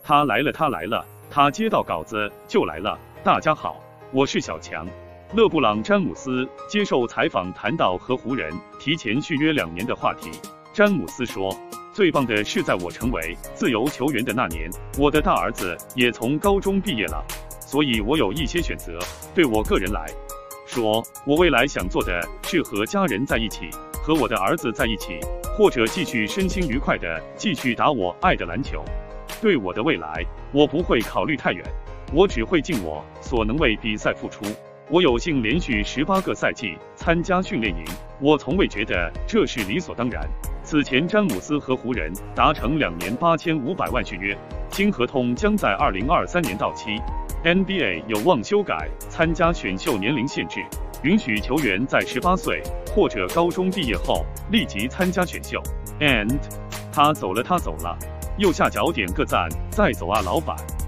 他来了，他来了，他接到稿子就来了。大家好，我是小强。勒布朗·詹姆斯接受采访谈到和湖人提前续约2年的话题。詹姆斯说：“最棒的是在我成为自由球员的那年，我的大儿子也从高中毕业了，所以我有一些选择。对我个人来说，我未来想做的是和家人在一起，和我的儿子在一起，或者继续身心愉快地继续打我爱的篮球。对我的未来，我不会考虑太远，我只会尽我所能为比赛付出。我有幸连续18个赛季参加训练营，我从未觉得这是理所当然。”此前，詹姆斯和湖人达成2年8500万续约，新合同将在2023年到期。NBA 有望修改参加选秀年龄限制，允许球员在18岁或者高中毕业后立即参加选秀。And 他走了，他走了。右下角点个赞，再走啊，老板。